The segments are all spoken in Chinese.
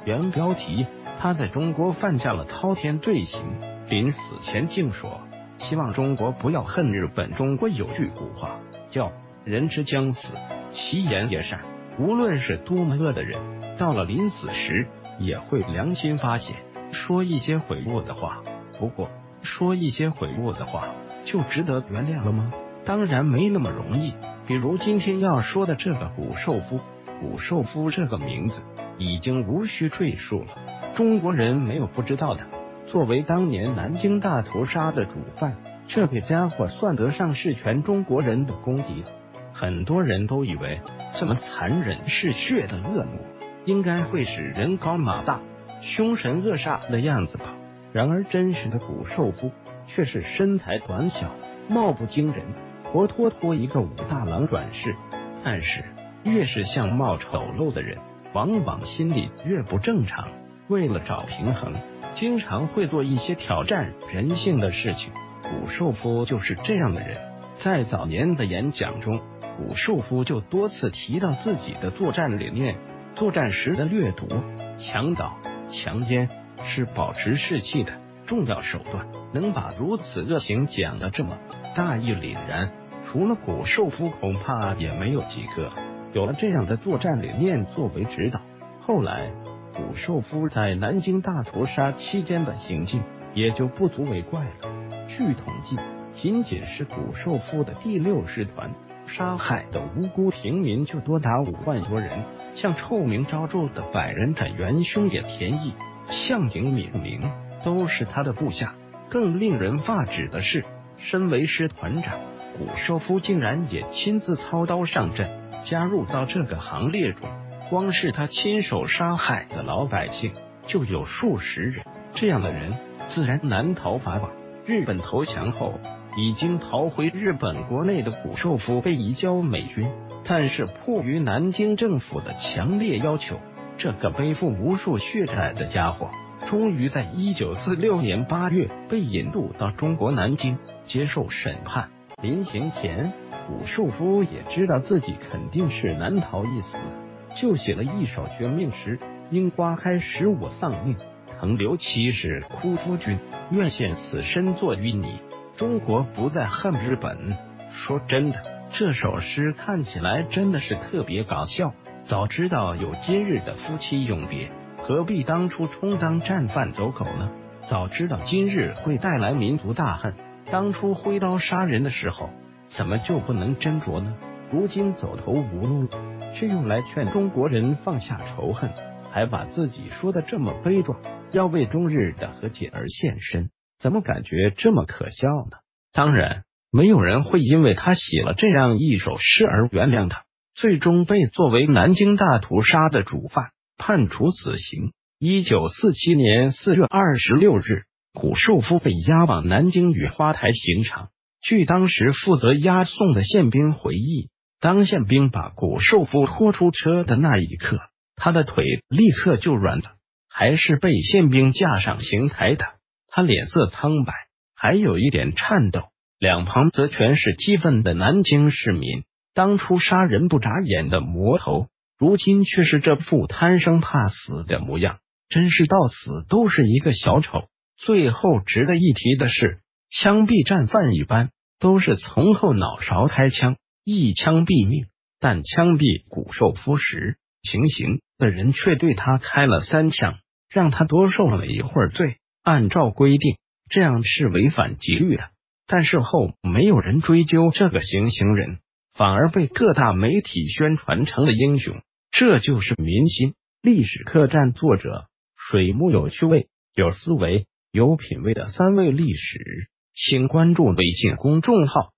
原标题：他在中国犯下了滔天罪行，临死前竟说希望中国不要恨日本。中国有句古话叫人之将死，其言也善。无论是多么恶的人，到了临死时也会良心发现，说一些悔悟的话。不过说一些悔悟的话就值得原谅了吗？当然没那么容易。比如今天要说的这个谷寿夫，谷寿夫这个名字已经无需赘述了，中国人没有不知道的。作为当年南京大屠杀的主犯，这个家伙算得上是全中国人的公敌了。很多人都以为这么残忍嗜血的恶魔应该会是人高马大、凶神恶煞的样子吧，然而真实的谷寿夫却是身材短小、貌不惊人，活脱脱一个武大郎转世。但是越是相貌丑陋的人，往往心里越不正常。为了找平衡，经常会做一些挑战人性的事情。谷寿夫就是这样的人。在早年的演讲中，谷寿夫就多次提到自己的作战理念：作战时的掠夺、强盗、强奸是保持士气的重要手段。能把如此恶行讲得这么大义凛然，除了谷寿夫恐怕也没有几个。有了这样的作战理念作为指导，后来谷寿夫在南京大屠杀期间的行径也就不足为怪了。据统计，仅仅是谷寿夫的第6师团杀害的无辜平民就多达5万多人。像臭名昭著的百人斩元凶野田义、向井敏明都是他的部下。更令人发指的是，身为师团长，谷寿夫竟然也亲自操刀上阵，加入到这个行列中。光是他亲手杀害的老百姓就有数十人，这样的人自然难逃法网。日本投降后，已经逃回日本国内的谷寿夫被移交美军，但是迫于南京政府的强烈要求，这个背负无数血债的家伙终于在1946年8月被引渡到中国南京接受审判。临行前，谷寿夫也知道自己肯定是难逃一死，就写了一首绝命诗：樱花开时我丧命，腾流其时哭夫君，愿献死身作与你，中国不再恨日本。说真的，这首诗看起来真的是特别搞笑。早知道有今日的夫妻永别，何必当初充当战犯走狗呢？早知道今日会带来民族大恨，当初挥刀杀人的时候怎么就不能斟酌呢？如今走投无路了，却用来劝中国人放下仇恨，还把自己说的这么悲壮，要为中日的和解而献身，怎么感觉这么可笑呢？当然，没有人会因为他写了这样一首诗而原谅他，最终被作为南京大屠杀的主犯判处死刑。1947年4月26日，谷寿夫被押往南京雨花台刑场。据当时负责押送的宪兵回忆，当宪兵把谷寿夫拖出车的那一刻，他的腿立刻就软了，还是被宪兵架上刑台的。他脸色苍白，还有一点颤抖，两旁则全是激愤的南京市民。当初杀人不眨眼的魔头，如今却是这副贪生怕死的模样，真是到死都是一个小丑。最后值得一提的是，枪毙战犯一般都是从后脑勺开枪，一枪毙命，但枪毙谷寿夫时，行刑的人却对他开了3枪，让他多受了一会儿罪。按照规定，这样是违反纪律的，但事后没有人追究这个行刑人，反而被各大媒体宣传成了英雄。这就是民心。历史客栈作者水木有趣味、有思维、有品味的3位历史，请关注微信公众号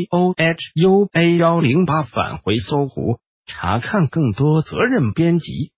MASHAOHUA108，返回搜狐查看更多责任编辑。